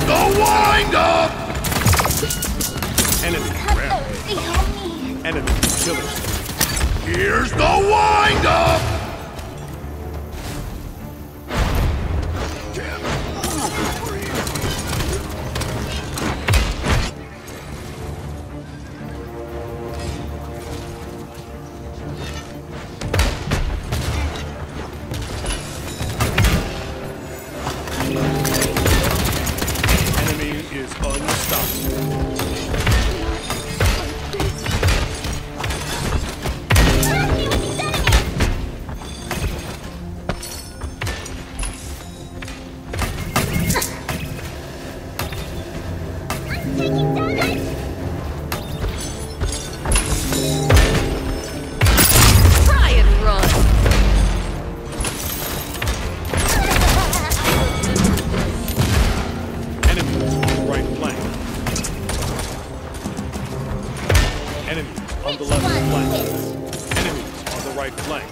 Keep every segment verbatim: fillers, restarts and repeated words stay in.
the wind-up! Enemy rampage. Enemy killing. Here's the wind-up! Is unstoppable. Try and run. Enemies on the left flank. Enemies on the right flank.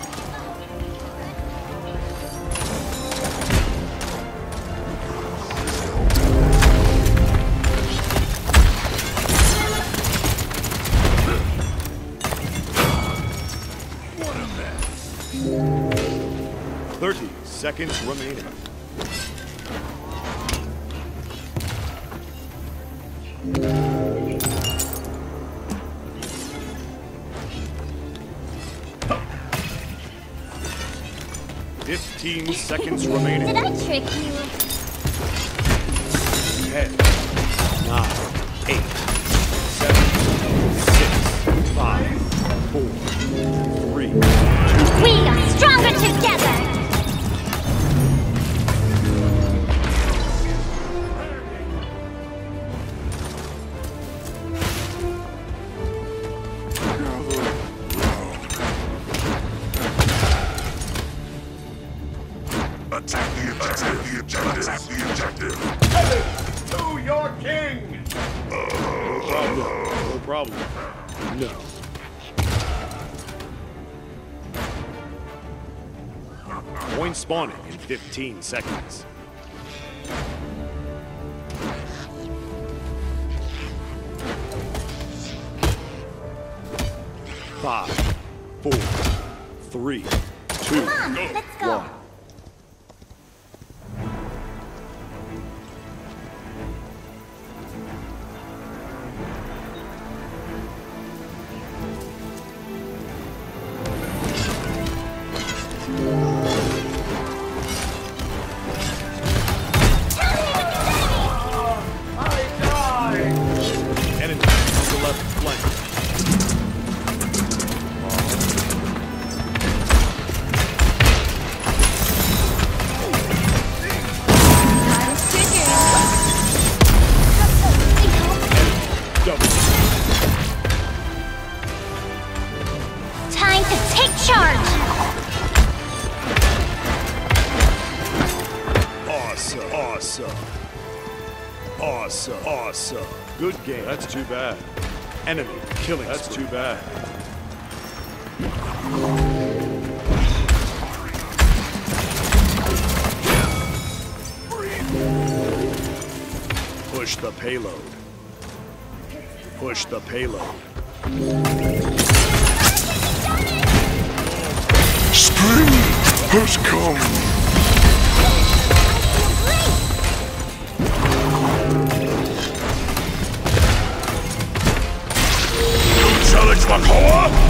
What a mess. Thirty seconds remaining. Fifteen seconds remaining. Did I trick you? Ten, nine, eight, seven, six, five, four, three, two. We are stronger together! Attack the objective! Attack the objective! Headed to your king! No problem. No problem. No. Point spawning in fifteen seconds. Five, four, three, two, Come on, let's go. one. Time to take charge! Awesome, awesome. Awesome, awesome. Good game. That's too bad. Enemy killing. That's too bad. Push the payload. Push the payload. Spring has come! You challenge my power?